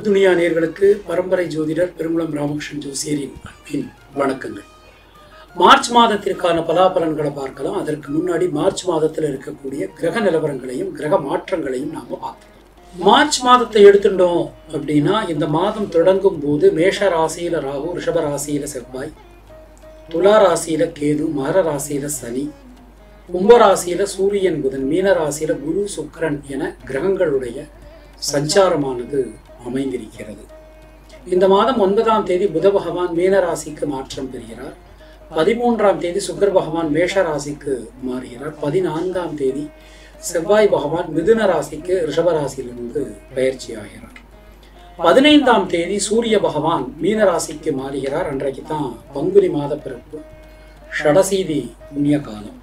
துனியா நேயர்களுக்கு பரம்பரை ஜோதிடர் பெருங்குளம் ராமகிருஷ்ணன் ஜோசியரின் அன்பின் வணக்கங்கள். மார்ச் மாதத்திற்கான பலாபலன்களை பார்க்கலாம். அதற்கு முன்னாடி மார்ச் மாதத்தில் இருக்கக்கூடிய கிரக நிலவரங்களையும் கிரக மாற்றங்களையும் நாம பார்க்கலாம். மார்ச் மாதத்தை எடுத்துட்டோம் அப்படின்னா, இந்த மாதம் தொடங்கும் போது மேஷ ராசியில ராகு, ரிஷப ராசியில செவ்வாய், துலா ராசியில கேது, மகர ராசியில சனி, கும்ப ராசியில சூரியன் புதன், மீன ராசியில குரு சுக்கிரன் என கிரகங்களுடைய சஞ்சாரமானது அமைந்திருக்கிறது. இந்த மாதம் 9ஆம் தேதி புத பகவான் மீன ராசிக்கு மாற்றம் பெறுகிறார். 13ஆம் தேதி சுக்கிர பகவான் மேஷ ராசிக்கு மாறுகிறார். 14ஆம் தேதி செவ்வாய் பகவான் மிதுன ராசிக்கு ரிஷப ராசியிலிருந்து பயிற்சி ஆகிறார். 15ஆம் தேதி சூரிய பகவான் மீன ராசிக்கு மாறுகிறார். அன்றைக்கு தான் பங்குனி மாத பிறப்பு, ஷடசீதி புண்ணிய காலம்.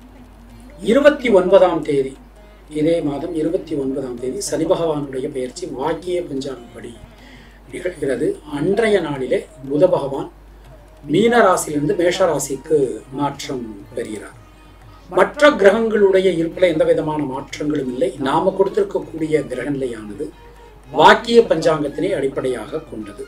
29ஆம் தேதி இதே மாதம் 29ஆம் தேதி சனி பகவானுடைய பெயர்ச்சி வாக்கிய பஞ்சாங்கப்படி நிகழ்கிறது. அன்றைய நாளிலே புத பகவான் மீன ராசியிலிருந்து மேஷ ராசிக்கு மாற்றம் பெறுகிறார். மற்ற கிரகங்களுடைய இருப்பில் எந்த விதமான மாற்றங்களும் இல்லை. நாம கொடுத்திருக்கக்கூடிய கிரக நிலையானது வாக்கிய பஞ்சாங்கத்தினை அடிப்படையாக கொண்டது.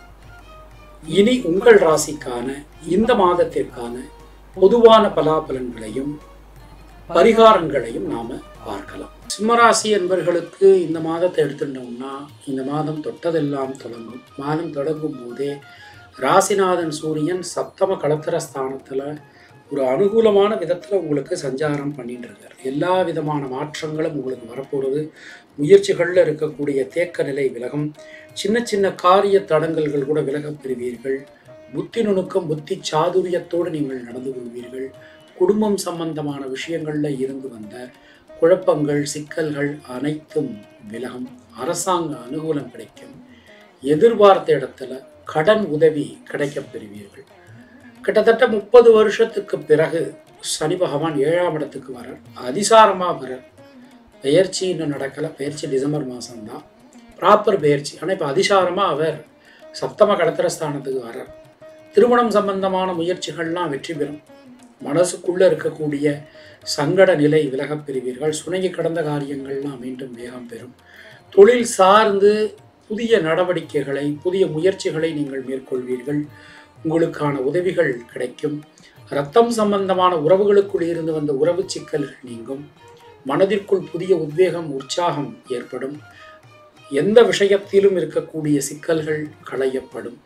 இனி உங்கள் ராசிக்கான இந்த மாதத்திற்கான பொதுவான பலாபலன்களையும் பரிகாரங்களையும் நாம பார்க்கலாம். சிம்மராசி என்பவர்களுக்கு இந்த மாதத்தை எடுத்துட்டோம்னா, இந்த மாதம் தொட்டதெல்லாம் தொடங்கும். மாதம் தொடங்கும் போதே ராசிநாதன் சூரியன் சப்தம களத்திர ஸ்தானத்துல ஒரு அனுகூலமான விதத்துல உங்களுக்கு சஞ்சாரம் பண்ணிட்டு இருக்கார். எல்லா விதமான மாற்றங்களும் உங்களுக்கு வரப்போறது. முயற்சிகள்ல இருக்கக்கூடிய தேக்க நிலை விலகும். சின்ன சின்ன காரிய தடங்கல்கள் கூட விலகப் பெறுவீர்கள். புத்தி நுணுக்கம், புத்தி சாதுரியத்தோடு நீங்கள் நடந்து கொள்வீர்கள். குடும்பம் சம்பந்தமான விஷயங்கள்ல இருந்து வந்த குழப்பங்கள், சிக்கல்கள் அனைத்தும் விலகும். அரசாங்க அனுகூலம் கிடைக்கும். எதிர்பார்த்த இடத்துல கடன் உதவி கிடைக்கப் பெறுவீர்கள். கிட்டத்தட்ட 30 வருஷத்துக்கு பிறகு சனி பகவான் 7ஆம் இடத்துக்கு வரார். அதிசாரமா வரார். பெயர்ச்சி இன்னும் நடக்கல. பெயர்ச்சி டிசம்பர் மாதம்தான் ப்ராப்பர் பெயர்ச்சி. ஆனால் இப்போ அதிசாரமா அவர் சப்தம களத்திர ஸ்தானத்துக்கு வரார். திருமணம் சம்பந்தமான முயற்சிகள்லாம் வெற்றி பெறும். மனசுக்குள்ள இருக்கக்கூடிய சங்கட நிலை விலகப் பெறுவீர்கள். சுணங்கி கடந்த காரியங்கள்லாம் மீண்டும் வேகம் பெறும். தொழில் சார்ந்து புதிய நடவடிக்கைகளை, புதிய முயற்சிகளை நீங்கள் மேற்கொள்வீர்கள். உங்களுக்கான உதவிகள் கிடைக்கும். இரத்தம் சம்பந்தமான உறவுகளுக்குள் இருந்து வந்த உறவு சிக்கல்கள் நீங்கும். மனதிற்குள் புதிய உத்வேகம், உற்சாகம் ஏற்படும். எந்த விஷயத்திலும் இருக்கக்கூடிய சிக்கல்கள் களையப்படும்.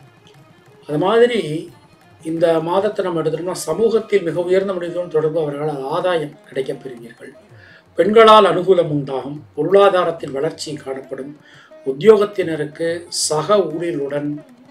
அது மாதிரி இந்த மாதத்தை நம்ம எடுத்துட்டோம்னா, சமூகத்தில் மிக உயர்ந்த மனிதனுடன் தொடர்பு அவர்களால் ஆதாயம் கிடைக்கப் பெறுவீர்கள். பெண்களால் அனுகூலம் உண்டாகும். பொருளாதாரத்தில் வளர்ச்சி காணப்படும். உத்தியோகத்தினருக்கு சக ஊழியர்களுடன்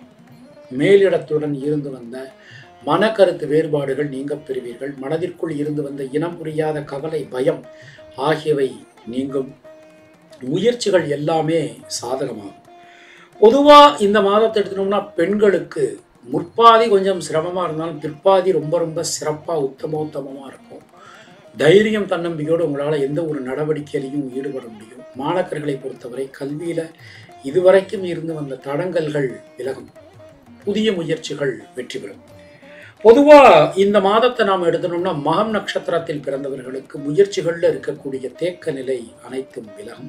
மேலிடத்துடன் இருந்து வந்த மனக்கருத்து வேறுபாடுகள் நீங்கப் பெறுவீர்கள். மனதிற்குள் இருந்து வந்த இனம் புரியாத கவலை, பயம் ஆகியவை நீங்கும். முயற்சிகள் எல்லாமே சாதகமாகும். பொதுவாக இந்த மாதத்தை எடுத்துட்டோம்னா, பெண்களுக்கு முற்பாதி கொஞ்சம் சிரமமாக இருந்தாலும் பிற்பாதி ரொம்ப ரொம்ப சிறப்பாக உத்தமோத்தமமாக இருக்கும். தைரியம், தன்னம்பிக்கையோடு உங்களால் எந்த ஒரு நடவடிக்கையிலையும் ஈடுபட முடியும். மாணவர்களை பொறுத்தவரை கல்வியில் இதுவரைக்கும் இருந்து வந்த தடங்கல்கள் விலகும். புதிய முயற்சிகள் வெற்றி பெறும். பொதுவாக இந்த மாதத்தை நாம் எடுத்துனோம்னா, மகம் நட்சத்திரத்தில் பிறந்தவர்களுக்கு முயற்சிகளில் இருக்கக்கூடிய தேக்க நிலை அனைத்தும் விலகும்.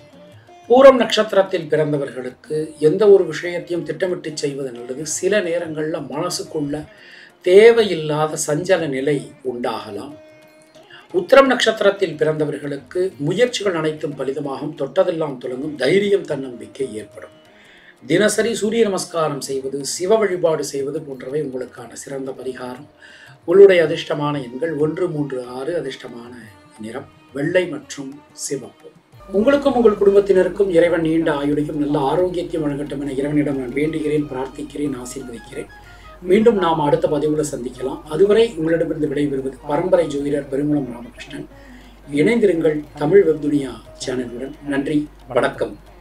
பூரம் நட்சத்திரத்தில் பிறந்தவர்களுக்கு எந்த ஒரு விஷயத்தையும் திட்டமிட்டு செய்வது நல்லது. சில நேரங்களில் மனசுக்குள்ள தேவையில்லாத சஞ்சல நிலை உண்டாகலாம். உத்திரம் நட்சத்திரத்தில் பிறந்தவர்களுக்கு முயற்சிகள் அனைத்தும் பலிதமாகும். தொட்டதெல்லாம் தொடங்கும். தைரியம், தன்னம்பிக்கை ஏற்படும். தினசரி சூரிய நமஸ்காரம் செய்வது, சிவ வழிபாடு செய்வது போன்றவை உங்களுக்கான சிறந்த பரிகாரம். உங்களுடைய அதிர்ஷ்டமான எண்கள் 1, 3, 6. அதிர்ஷ்டமான நிறம் வெள்ளை மற்றும் சிவப்பு. உங்களுக்கும் உங்கள் குடும்பத்தினருக்கும் இறைவன் நீண்ட ஆயுளையும் நல்ல ஆரோக்கியத்தையும் வழங்கட்டும் என இறைவனிடம் நான் வேண்டுகிறேன், பிரார்த்திக்கிறேன், ஆசீர்வதிக்கிறேன். மீண்டும் நாம் அடுத்த பதிவுல சந்திக்கலாம். அதுவரை உங்களிடமிருந்து விடைபெறுவது பரம்பரை ஜோதிடர் பெருங்குளம் ராமகிருஷ்ணன். இணைந்திருங்கள் தமிழ் வெப் துனியா சேனலுடன். நன்றி, வணக்கம்.